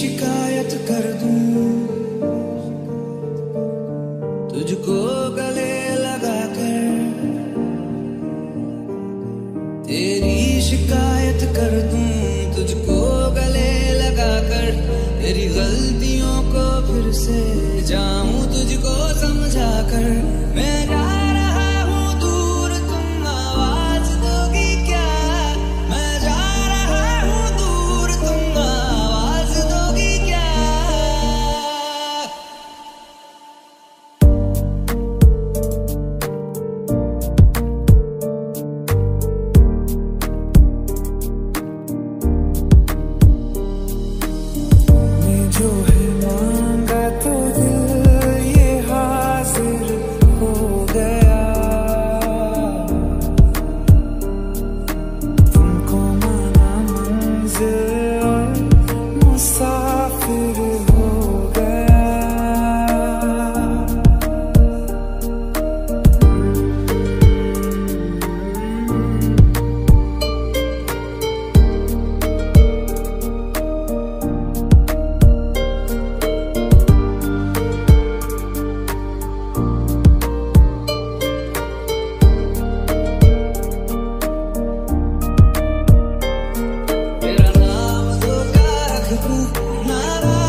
शिकायत कर दूं, तुझको गले लगा कर तेरी शिकायत कर दूं, तुझको गले लगा कर तेरी गलतियों को फिर से जाऊं तुझको समझा कर। मैं गा रहा हूँ दूर, तुम आवाज दोगी क्या? मैं जा रहा हूँ दूर, तुम आवाज दोगी क्या? जो है मांगा तो दिल ये हासिल हो गया, तुमको माना मंजिल और मुसाफिर हो गया। तेरा नाम तो क्या रख दूं, नाराज